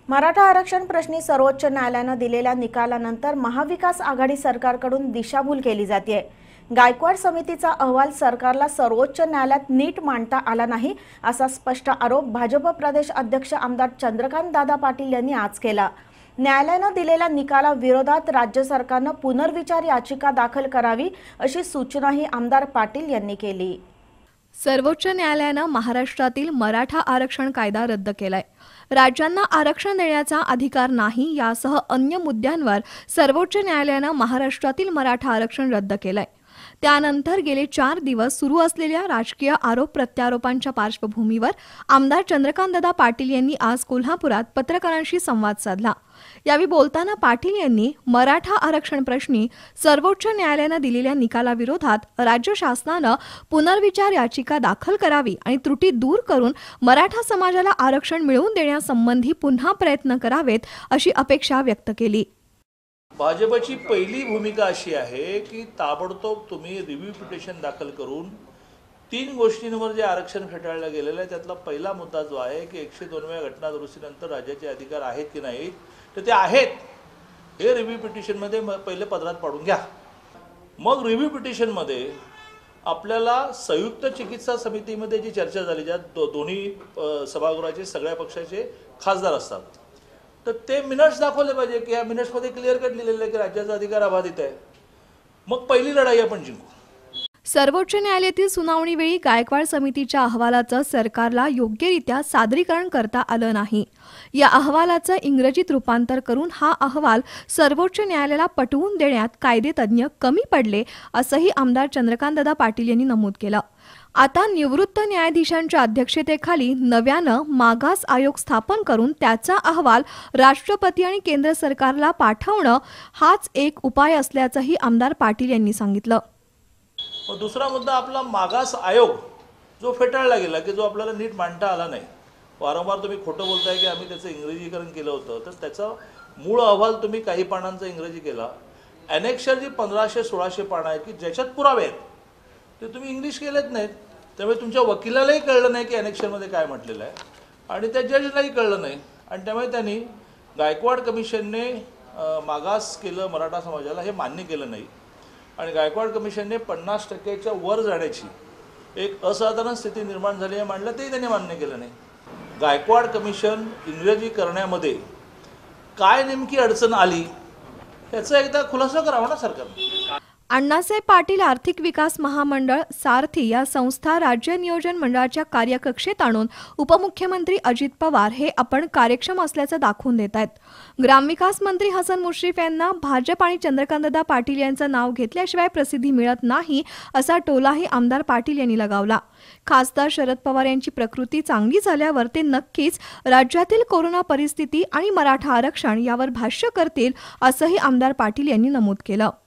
मराठा आरक्षण प्रश्नी सर्वोच्च न्यायालयानं दिलेल्या निकालानंतर महाविकास आघाडी सरकारकडून दिशाभूल केली जाते। गायकवाड समितीचा अहवाल सरकारला सर्वोच्च न्यायालयात नीट मांडता आला नाही असा स्पष्ट आरोप भाजप प्रदेश अध्यक्ष आमदार चंद्रकांत दादा पाटील यांनी आज केला। न्यायालयानं दिलेल्या निकालाविरोधात राज्य सरकारनं पुनर्विचार याचिका दाखल करावी अशी सूचनाही आमदार पाटील यांनी केली। सर्वोच्च न्यायालयानं महाराष्ट्रातील मराठा आरक्षण कायदा रद्द केलाय। राज्यांना आरक्षण देण्याचा अधिकार नाही यासह अन्य मुद्द्यांवर सर्वोच्च न्यायालयानं महाराष्ट्रातील मराठा आरक्षण रद्द केलंय। त्यानंतर गेले 4 दिवस सुरू असलेल्या राजकीय आरोप प्रत्यारोपांच्या पार्श्वभूमीवर आमदार चंद्रकांतदादा पाटील यांनी आज कोल्हापुरात पत्रकारांशी संवाद साधला। यावेळी बोलताना पाटील यांनी मराठा आरक्षण प्रश्नी सर्वोच्च न्यायालयानं दिलेल्या निकालाविरोधात राज्य शासनानं पुनर्विचार याचिका दाखल करावी आणि त्रुटी दूर करून मराठा समाजाला आरक्षण मिळवून देण्यासंबंधी पुन्हा प्रयत्न करावेत अशी अपेक्षा व्यक्त केली। भाजपची पहिली भूमिका अशी आहे की ताबडतोब तुम्ही रिव्ह्यू पिटिशन दाखल करून 3 गोष्टींवर जे आरक्षण फेटाळलं गेलेलं आहे त्यातला पहिला मुद्दा जो आहे की 102व्या घटना दुरुस्तीनंतर राज्याचे अधिकार आहेत की नाहीत, तर ते आहेत हे रिव्ह्यू पिटिशनमध्ये पहिले पदरात पाडून घ्या। मग रिव्ह्यू पिटिशनमध्ये आपल्याला संयुक्त चिकित्सा समितीमध्ये जी चर्चा झाली ज्यात दोन्ही सभागृहाचे सगळ्या पक्षाचे खासदार असतात, तर ते मिनिट्स दाखवले पाहिजे की या मिनिट्समध्ये क्लिअर कट लिहिलेलं आहे की राज्याचा अधिकार अबाधित आहे। मग पहिली लढाई आपण जिंकू। सर्वोच्च न्यायालयातील सुनावणीवेळी गायकवाड समितीच्या अहवालाचं सरकारला योग्यरित्या सादरीकरण करता आलं नाही। या अहवालाचं इंग्रजीत रूपांतर करून हा अहवाल सर्वोच्च न्यायालयाला पटवून देण्यात कायदेतज्ञ कमी पडले असंही आमदार चंद्रकांतदादा पाटील यांनी नमूद केलं। आता निवृत्त न्यायाधीशांच्या अध्यक्षतेखाली नव्यानं मागास आयोग स्थापन करून त्याचा अहवाल राष्ट्रपती आणि केंद्र सरकारला पाठवणं हाच एक उपाय असल्याचंही आमदार पाटील यांनी सांगितलं। दुसरा मुद्दा आपला मागास आयोग जो फेटाळला गेला की जो आपल्याला नीट मांडता आला नाही। वारंवार तुम्ही खोटं बोलताय की आम्ही त्याचं इंग्रजीकरण केलं होतं, तर त्याचा मूळ अहवाल तुम्ही काही पानांचा इंग्रजी केला। ॲनेक्शर जी 1500-1600 पानं आहेत की ज्याच्यात पुरावे आहेत ते तुम्ही इंग्लिश केलेच नाहीत, त्यामुळे तुमच्या वकिलालाही कळलं नाही की ॲनेक्शरमध्ये काय म्हटलेलं आहे आणि त्या जजलाही कळलं नाही आणि त्यामुळे त्यांनी गायकवाड कमिशनने मागास केलं मराठा समाजाला हे मान्य केलं नाही आणि गायकवाड कमिशनने 50%च्या वर जाण्याची एक असाधारण स्थिती निर्माण झाली आहे मांडलं, तेही त्यांनी मान्य केलं नाही। गायकवाड कमिशन इंग्रजी करण्यामध्ये काय नेमकी अडचण आली याचा एकदा खुलासा करावा ना सरकारने। अण्णासाहेब पाटील आर्थिक विकास महामंडळ सारथी या संस्था राज्य नियोजन मंडळाच्या कार्यकक्षेत आणून उपमुख्यमंत्री अजित पवार हे आपण कार्यक्षम असल्याचं दाखवून देत आहेत। ग्रामविकास मंत्री हसन मुश्रीफ यांना भाजप आणि चंद्रकांतदादा पाटील यांचं नाव घेतल्याशिवाय प्रसिद्धी मिळत नाही असा टोलाही आमदार पाटील यांनी लगावला। खासदार शरद पवार यांची प्रकृती चांगली झाल्यावर ते नक्कीच राज्यातील कोरोना परिस्थिती आणि मराठा आरक्षण यावर भाष्य करतील असंही आमदार पाटील यांनी नमूद केलं।